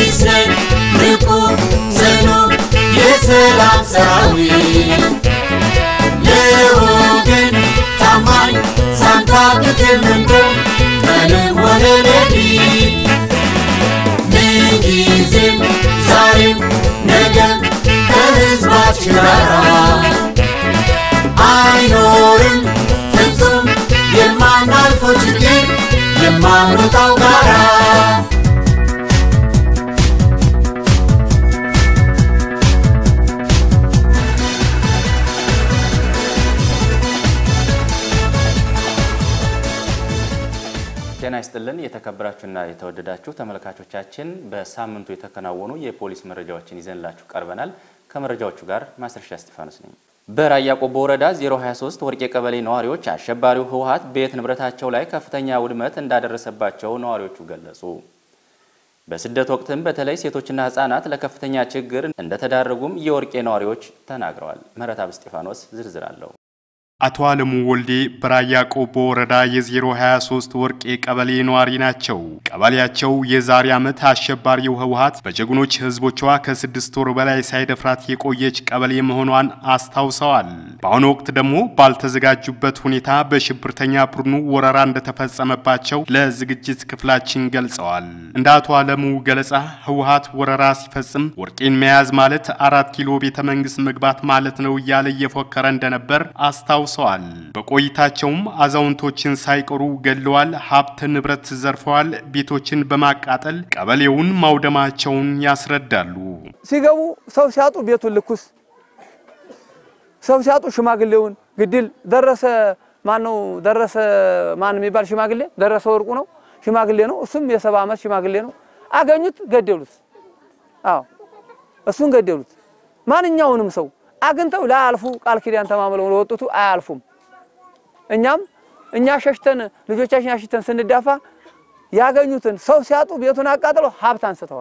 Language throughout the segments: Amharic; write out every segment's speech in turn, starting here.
ፖሊስን ንቁ ጽኑ የሰላም ሰራዊት ለወገን ታማኝ ሳንታክት የምንቆም ቀንም ሆነ ሌሊት ምንጊዜም ዛሬም ነገም ከሕዝባችን ጋር አይኖርም ፍጹም የማናልፈው ችግር የማንወጣው ጋራ ጤና ይስጥልን የተከበራችሁና የተወደዳችሁ ተመልካቾቻችን በሳምንቱ የተከናወኑ የፖሊስ መረጃዎችን ይዘንላችሁ ቀርበናል ከመረጃዎቹ ጋር ማስረሻ እስጢፋኖስ ነኝ በራያ ቆቦ ወረዳ 023 ወርቄ ቀበሌ ነዋሪዎች አሸባሪው ህወሓት ቤት ንብረታቸው ላይ ከፍተኛ ውድመት እንዳደረሰባቸው ነዋሪዎቹ ገለጹ በስደት ወቅትም በተለይ ሴቶችና ህፃናት ለከፍተኛ ችግር እንደተዳረጉም የወርቄ ነዋሪዎች ተናግረዋል መረታብ እስጢፋኖስ ዝርዝር አለው አቶ አለሙ ወልዴ በራያ ቆቦ ወረዳ የ023 ወርቄ ቀበሌ ነዋሪ ናቸው። ቀበሌያቸው የዛሬ ዓመት አሸባሪው ህወሓት በጀግኖች ህዝቦቿ ከ6 ወር በላይ ሳይደፍራት የቆየች ቀበሌ መሆኗን አስታውሰዋል። በአሁኑ ወቅት ደግሞ ባልተዘጋጁበት ሁኔታ በሽብርተኛ ቡድኑ ወረራ እንደተፈጸመባቸው ለዝግጅት ክፍላችን ገልጸዋል። እንደ አቶ አለሙ ገለጻ ህወሓት ወረራ ሲፈጽም ወርቄን መያዝ ማለት 4 ኪሎ ቤተ መንግስት መግባት ማለት ነው እያለ እየፎከረ እንደነበር አስታውሰዋል። በቆይታቸውም አዛውንቶችን ሳይቀሩ ገለዋል ሀብት ንብረት ዘርፈዋል ቤቶችን በማቃጠል ቀበሌውን ማውደማቸውን ያስረዳሉ ሲገቡ ሰው ሲያጡ ቤቱን ልኩስ ሰው ሲያጡ ሽማግሌውን ግድል ደረሰ ማን የሚባል ሽማግሌ ደረሰ ወርቁ ነው ሽማግሌ ነው እሱም የ70 ዓመት ሽማግሌ ነው አገኙት ገደሉት አዎ እሱን ገደሉት ማንኛውንም ሰው አግንተው ላልፉ ቃል ኪዳን ተማምለው ወጡቱ አያልፉም እኛ ሸሽተን ልጆቻችን ያሽተን ስንዳፋ ያገኙትን ሰው ሲያጡ ቤቱን አቃጥለው ሀብት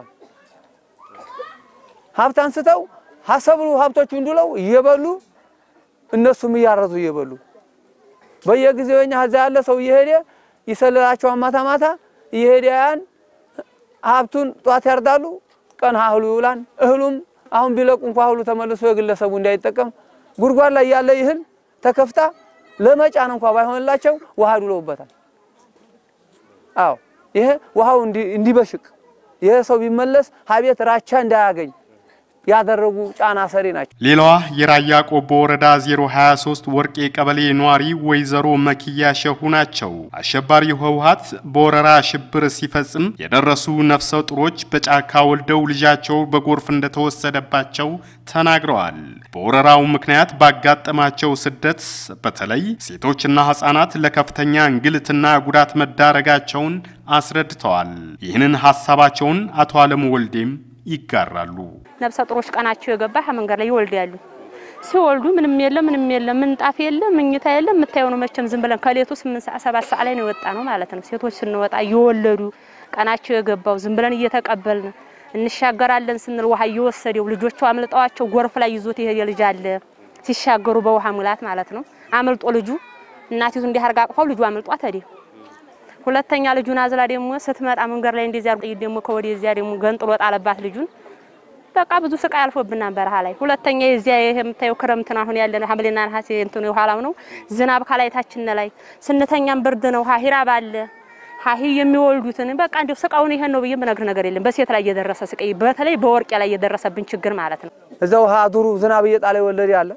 አንስተው ሐሰብሉ ሀብቶቹ እንዱለው እየበሉ እነሱም ያረዙ እየበሉ በየጊዜውኛ ሀዛ ያለ ሰው ይሄደ ይሰለላቸው ማታ ይሄዳያን ሀብቱን ጧት ያርዳሉ ቀን ሀህሉ ይውላን እህሉም አሁን ቢለቁ እንኳን ሁሉ ተመልሶ የግለሰቡ እንዳይጠቀም ጉርጓድ ላይ ያለ ይህል ተከፍታ ለመጫን እንኳን ባይሆንላቸው ውሃ ዱለውበታል አዎ ይሄ ውሃው እንዲበሽቅ ይሄ ሰው ቢመለስ ሀቤት ራቻ እንዳያገኝ ያደረጉ ጫና ሰሪ ናቸው ሌላዋ የራያ ቆቦ ወረዳ 023 ወርቄ ቀበሌ ነዋሪ ወይዘሮ መኪያ ሸሁ ናቸው አሸባሪው ህወሓት በወረራ ሽብር ሲፈጽም የደረሱ ነፍሰ ጡሮች በጫካ ወልደው ልጃቸው በጎርፍ እንደተወሰደባቸው ተናግረዋል በወረራው ምክንያት ባጋጠማቸው ስደት በተለይ ሴቶችና ህፃናት ለከፍተኛ እንግልትና ጉዳት መዳረጋቸውን አስረድተዋል ይህንን ሐሳባቸውን አቶ አለሙ ወልዴም ይጋራሉ ነፍሰ ጡሮች ቀናቸው የገባ መንገድ ላይ ይወልዳሉ ሲወልዱ ምንም የለም ምንጣፍ የለም ምኝታ የለም መታየው ነው መቸም ዝም ብለን ከሌቱ 8 ሰዓት 7 ሰዓት ላይ ነው ወጣ ነው ማለት ነው ሴቶች ስንወጣ ይወለዱ ቀናቸው የገባው ዝም ብለን እየተቀበልን እንሻገራለን ስንል ውሃ እየወሰደው ልጆቹ አምልጠዋቸው ጎርፍ ላይ ይዞት ይሄ ልጅ አለ ሲሻገሩ በውሃ ሙላት ማለት ነው አምልጦ ልጁ እናቲቱ እንዲያርጋ አቅፋው ልጁ አምልጧት አይደል ሁለተኛ ልጁን አዝላ ደግሞ ስትመጣ መንገር ላይ እንደዚያ ደግሞ ከወዲያ ደግሞ ገንጥሎ ጣለባት ልጁን በቃ ብዙ ስቃይ አልፎብናል በረሃ ላይ ሁለተኛ የዚያ የምታየው ክረምትና አሁን ያለና ሐምሌና ነሐሴ እንትኑ ይኋላው ነው ዝናብ ካላይታችን ላይ ስንተኛም ብርድ ነው ሃሂራ ባለ ሃሂ የሚወልዱትን በቃ እንደው ስቃውን ይሄን ነው በየም ነገር ነገር የለም በሴት ላይ እየደረሰ ስቃይ በተለይ በወርቄ ላይ እየደረሰብን ችግር ማለት ነው እዛው ሃዱሩ ዝናብ እየጣለ ወለድ ያለ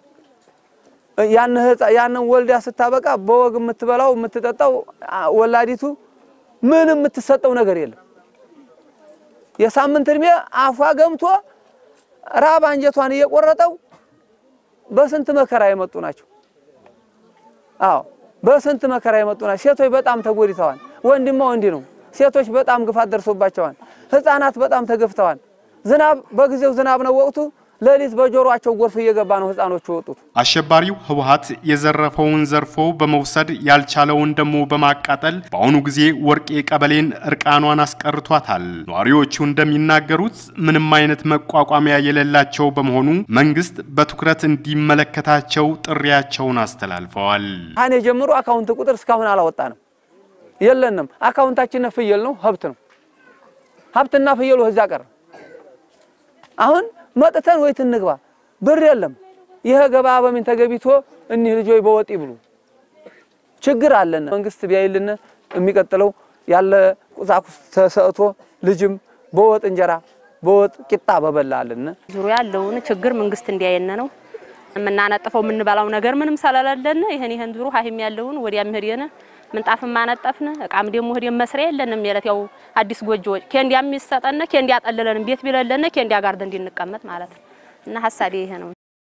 ያንን ወልዳ ስታበቃ በወግ የምትበላው የምትጠጣው ወላዲቱ ምንም የምትሰጠው ነገር የለም የሳምንት እድሜ አፏ ገምቶ ራብ አንጀቷን እየቆረጠው በስንት መከራ የመጡ ናቸው አዎ በስንት መከራ የመጡ ናቸው ሴቶች በጣም ተጎድተዋል ወንድም ነው ሴቶች በጣም ግፋት ደርሶባቸዋል ህፃናት በጣም ተገፍተዋል ዝናብ በጊዜው ዝናብ ነው ወቅቱ ለሊት በጆሮአቸው ጎርፍ እየገባ ነው ህፃኖቹ ወጡት አሸባሪው ህወሓት የዘረፈውን ዘርፎ በመውሰድ ያልቻለውን ደሞ በማቃጠል በአሁኑ ጊዜ ወርቄ ቀበሌን እርቃኗን አስቀርቷታል ነዋሪዎቹ እንደሚናገሩት ምንም አይነት መቋቋሚያ የሌላቸው በመሆኑ መንግስት በትኩረት እንዲመለከታቸው ጥሪያቸውን አስተላልፈዋል አኔ ጀምሮ አካውንት ቁጥር እስካሁን አላወጣንም የለንም አካውንታችን ፍየል ነው ሀብት ነው ሀብትና ፍየሉ እዛ ቀር አሁን መጥተን ወይት እንግባ ብር የለም ይሄ ገባ በምን ተገቢቶ እኒህ ልጆች በወጥ ይብሉ ችግር አለን መንግስት ቢያይልን የሚቀጥለው ያለ ቁሳቁስ ተሰጥቶ ልጅም በወጥ እንጀራ በወጥ ቂጣ በበላልን ዙሪያ ያለውን ችግር መንግስት እንዲያየነ ነው ምናነጥፈው ምንባላው ነገር ምንም ሰላላለን ይሄን ዙሩ ሀይም ያለውን ወዲያም ሄደነ ምንጣፍ ማነጠፍነ እቃም ደሞ ሄደን መስሪያ የለንም ማለት ያው አዲስ ጎጆዎች ከእንዲያም ይሰጠነ ከእንዲያ ጠለለን ቤት ቢለለነ ከእንዲያ ጋር እንድንቀመጥ ማለት እና ሐሳቤ ይሄ ነው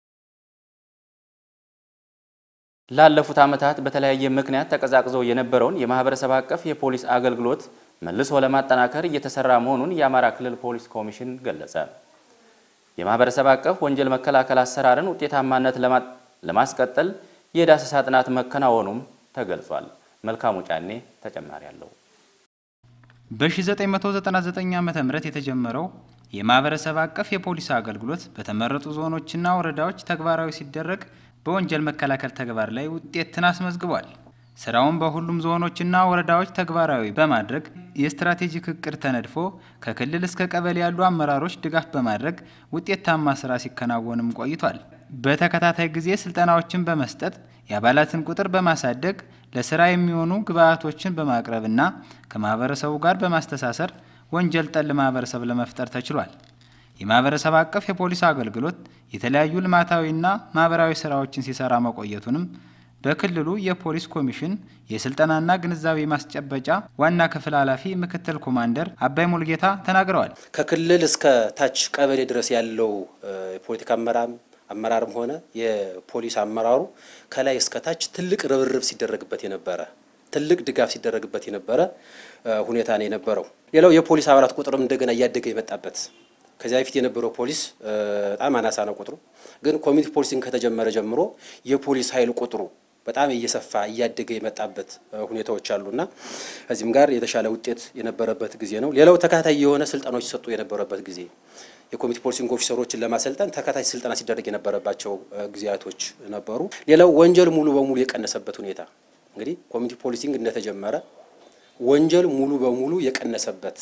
ላለፉት ዓመታት በተለያየ ምክንያት ተቀዛቅዞ የነበረውን የማህበረሰብ አቀፍ የፖሊስ አገልግሎት መልሶ ለማጠናከር እየተሰራ መሆኑን የአማራ ክልል ፖሊስ ኮሚሽን ገለጸ። የማህበረሰብ አቀፍ ወንጀል መከላከል አሰራርን ውጤታማነት ለማስቀጠል የዳሰሳ ጥናት መከናወኑም ተገልጿል። መልካሙ ጫኔ ተጨማሪ ያለው በ1999 ዓመተ ምህረት የተጀመረው የማህበረሰብ አቀፍ የፖሊስ አገልግሎት በተመረጡ ዞኖችና ወረዳዎች ተግባራዊ ሲደረግ በወንጀል መከላከል ተግባር ላይ ውጤትን አስመዝግቧል። ስራውን በሁሉም ዞኖችና ወረዳዎች ተግባራዊ በማድረግ የስትራቴጂክ እቅድ ተነድፎ ከክልል እስከ ቀበሌ ያሉ አመራሮች ድጋፍ በማድረግ ውጤታማ ስራ ሲከናወንም ቆይቷል። በተከታታይ ጊዜ ስልጠናዎችን በመስጠት የአባላትን ቁጥር በማሳደግ ለስራ የሚሆኑ ግብአቶችን በማቅረብና ከማህበረሰቡ ጋር በማስተሳሰር ወንጀል ጠል ማህበረሰብ ለመፍጠር ተችሏል። የማህበረሰብ አቀፍ የፖሊስ አገልግሎት የተለያዩ ልማታዊና ማህበራዊ ስራዎችን ሲሰራ መቆየቱንም በክልሉ የፖሊስ ኮሚሽን የስልጠናና ግንዛቤ ማስጨበጫ ዋና ክፍል ኃላፊ ምክትል ኮማንደር አባይ ሙልጌታ ተናግረዋል። ከክልል እስከ ታች ቀበሌ ድረስ ያለው የፖለቲካ አመራርም ሆነ የፖሊስ አመራሩ ከላይ እስከ ታች ትልቅ ርብርብ ሲደረግበት የነበረ ትልቅ ድጋፍ ሲደረግበት የነበረ ሁኔታ ነው የነበረው። ሌላው የፖሊስ አባላት ቁጥርም እንደገና እያደገ የመጣበት ከዚያ በፊት የነበረው ፖሊስ በጣም አናሳ ነው ቁጥሩ። ግን ኮሚኒቲ ፖሊሲንግ ከተጀመረ ጀምሮ የፖሊስ ኃይል ቁጥሩ በጣም እየሰፋ እያደገ የመጣበት ሁኔታዎች አሉና እዚህም ጋር የተሻለ ውጤት የነበረበት ጊዜ ነው። ሌላው ተከታታይ የሆነ ስልጣኖች ሰጡ የነበረበት ጊዜ የኮሚኒቲ ፖሊሲንግ ኦፊሰሮችን ለማሰልጠን ተከታታይ ስልጣና ሲደረግ የነበረባቸው ጊዜያቶች ነበሩ። ሌላው ወንጀል ሙሉ በሙሉ የቀነሰበት ሁኔታ እንግዲህ ኮሚኒቲ ፖሊሲንግ እንደተጀመረ ወንጀል ሙሉ በሙሉ የቀነሰበት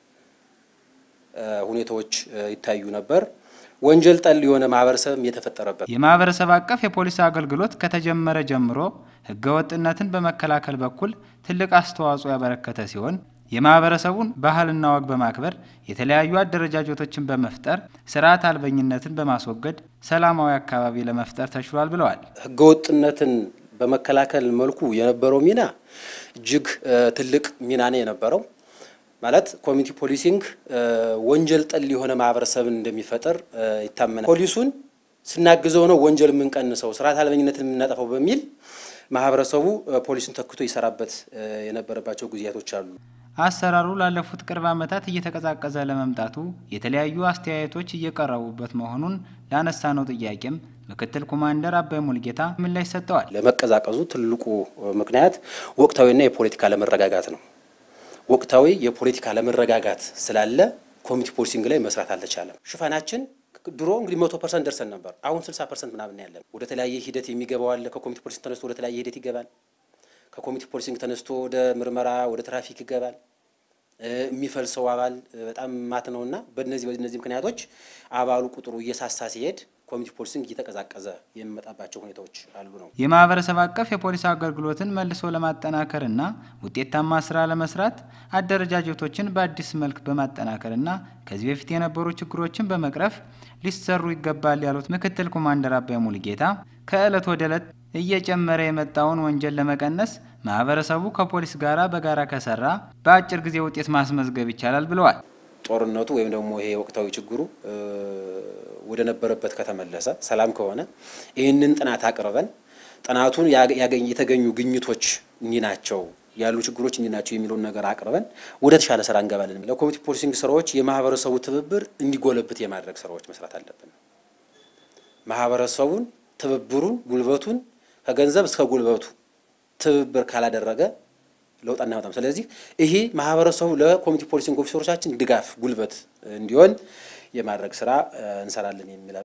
ሁኔታዎች ይታዩ ነበር። ወንጀል ጠል የሆነ ማህበረሰብ የተፈጠረበት የማህበረሰብ አቀፍ የፖሊስ አገልግሎት ከተጀመረ ጀምሮ ህገወጥነትን በመከላከል በኩል ትልቅ አስተዋጽኦ ያበረከተ ሲሆን የማህበረሰቡን ባህልና ወግ በማክበር የተለያዩ አደረጃጀቶችን በመፍጠር ስርዓት አልበኝነትን በማስወገድ ሰላማዊ አካባቢ ለመፍጠር ተችሏል ብለዋል። ህገወጥነትን በመከላከል መልኩ የነበረው ሚና እጅግ ትልቅ ሚና ነው የነበረው። ማለት ኮሚኒቲ ፖሊሲንግ ወንጀል ጠል የሆነ ማህበረሰብን እንደሚፈጠር ይታመናል። ፖሊሱን ስናግዘው ነው ወንጀል የምንቀንሰው ስርዓት አልበኝነትን የምናጠፋው በሚል ማህበረሰቡ ፖሊሱን ተክቶ ይሰራበት የነበረባቸው ጊዜያቶች አሉ። አሰራሩ ላለፉት ቅርብ ዓመታት እየተቀዛቀዘ ለመምጣቱ የተለያዩ አስተያየቶች እየቀረቡበት መሆኑን ላነሳነው ጥያቄም ምክትል ኮማንደር አባይ ሙልጌታ ምላሽ ሰጥተዋል። ለመቀዛቀዙ ትልቁ ምክንያት ወቅታዊና የፖለቲካ ለመረጋጋት ነው። ወቅታዊ የፖለቲካ ለመረጋጋት ስላለ ኮሚኒቲ ፖሊሲንግ ላይ መስራት አልተቻለም። ሽፋናችን ድሮ እንግዲህ 100% ደርሰን ነበር። አሁን 60% ምናምን ያለን ወደ ተለያየ ሂደት የሚገባው አለ። ከኮሚኒቲ ፖሊሲንግ ተነስቶ ወደ ተለያየ ሂደት ይገባል። ከኮሚኒቲ ፖሊሲንግ ተነስቶ ወደ ምርመራ ወደ ትራፊክ ይገባል። የሚፈልሰው አባል በጣም ማት ነውና በእነዚህ ምክንያቶች አባሉ ቁጥሩ እየሳሳ ሲሄድ ኮሚኒቲ ፖሊሲንግ እየተቀዛቀዘ የሚመጣባቸው ሁኔታዎች አሉ ነው። የማህበረሰብ አቀፍ የፖሊስ አገልግሎትን መልሶ ለማጠናከርና ውጤታማ ስራ ለመስራት አደረጃጀቶችን በአዲስ መልክ በማጠናከርና ከዚህ በፊት የነበሩ ችግሮችን በመቅረፍ ሊሰሩ ይገባል ያሉት ምክትል ኮማንደር አባይ ሙልጌታ ከእለት ወደ እለት እየጨመረ የመጣውን ወንጀል ለመቀነስ ማህበረሰቡ ከፖሊስ ጋራ በጋራ ከሰራ በአጭር ጊዜ ውጤት ማስመዝገብ ይቻላል ብለዋል። ጦርነቱ ወይም ደግሞ ይሄ ወቅታዊ ችግሩ ወደ ነበረበት ከተመለሰ ሰላም ከሆነ ይህንን ጥናት አቅርበን ጥናቱን የተገኙ ግኝቶች ናቸው ያሉ ችግሮች ናቸው የሚሉን ነገር አቅርበን ወደ ተሻለ ስራ እንገባለን። ለኮሚኒቲ ፖሊሲንግ ስራዎች የማህበረሰቡ ትብብር እንዲጎለብት የማድረግ ስራዎች መስራት አለብን። ማህበረሰቡን ትብብሩን ጉልበቱን ከገንዘብ እስከ ጉልበቱ ትብብር ካላደረገ ለውጥ አናመጣም። ስለዚህ ይሄ ማህበረሰቡ ለኮሚኒቲ ፖሊሲንግ ኦፊሰሮቻችን ድጋፍ ጉልበት እንዲሆን የማድረግ ስራ እንሰራለን የሚል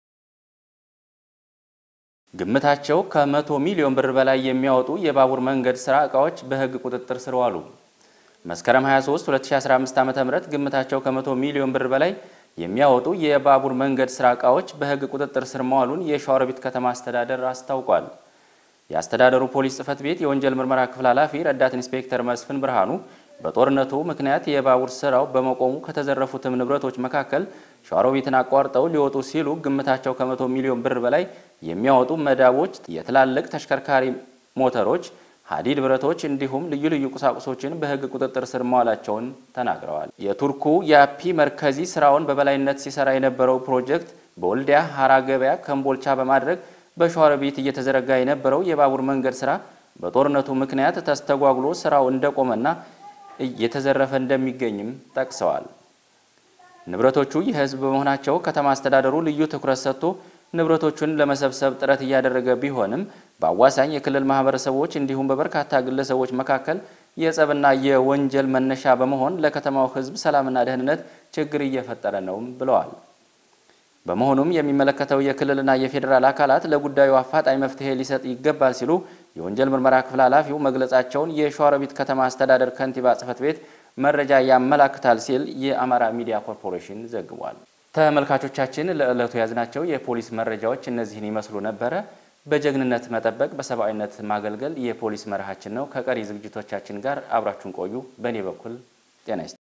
ግምታቸው ከ100 ሚሊዮን ብር በላይ የሚያወጡ የባቡር መንገድ ስራ እቃዎች በህግ ቁጥጥር ስር ዋሉ። መስከረም 23 2015 ዓ.ም ግምታቸው ከ100 ሚሊዮን ብር በላይ የሚያወጡ የባቡር መንገድ ስራ ዕቃዎች በሕግ ቁጥጥር ስር መዋሉን የሸዋሮቢት ከተማ አስተዳደር አስታውቋል። የአስተዳደሩ ፖሊስ ጽሕፈት ቤት የወንጀል ምርመራ ክፍል ኃላፊ ረዳት ኢንስፔክተር መስፍን ብርሃኑ በጦርነቱ ምክንያት የባቡር ስራው በመቆሙ ከተዘረፉትም ንብረቶች መካከል ሸዋሮቢትን አቋርጠው ሊወጡ ሲሉ ግምታቸው ከ100 ሚሊዮን ብር በላይ የሚያወጡ መዳቦች፣ የትላልቅ ተሽከርካሪ ሞተሮች፣ ሀዲድ ብረቶች እንዲሁም ልዩ ልዩ ቁሳቁሶችን በሕግ ቁጥጥር ስር መዋላቸውን ተናግረዋል። የቱርኩ የአፒ መርከዚ ስራውን በበላይነት ሲሰራ የነበረው ፕሮጀክት በወልዲያ ሐራ ገበያ ከምቦልቻ በማድረግ በሸዋሮቢት እየተዘረጋ የነበረው የባቡር መንገድ ስራ በጦርነቱ ምክንያት ተስተጓጉሎ ስራው እንደቆመና እየተዘረፈ እንደሚገኝም ጠቅሰዋል። ንብረቶቹ የህዝብ በመሆናቸው ከተማ አስተዳደሩ ልዩ ትኩረት ሰጥቶ ንብረቶቹን ለመሰብሰብ ጥረት እያደረገ ቢሆንም በአዋሳኝ የክልል ማህበረሰቦች እንዲሁም በበርካታ ግለሰቦች መካከል የጸብና የወንጀል መነሻ በመሆን ለከተማው ህዝብ ሰላምና ደህንነት ችግር እየፈጠረ ነው ብለዋል። በመሆኑም የሚመለከተው የክልልና የፌዴራል አካላት ለጉዳዩ አፋጣኝ መፍትሄ ሊሰጥ ይገባል ሲሉ የወንጀል ምርመራ ክፍል ኃላፊው መግለጻቸውን የሸዋሮቢት ከተማ አስተዳደር ከንቲባ ጽሕፈት ቤት መረጃ ያመላክታል ሲል የአማራ ሚዲያ ኮርፖሬሽን ዘግቧል። ተመልካቾቻችን ለዕለቱ ያዝናቸው የፖሊስ መረጃዎች እነዚህን ይመስሉ ነበር። በጀግንነት መጠበቅ፣ በሰብአዊነት ማገልገል የፖሊስ መርሃችን ነው። ከቀሪ ዝግጅቶቻችን ጋር አብራችሁን ቆዩ። በእኔ በኩል ጤና ይስጥ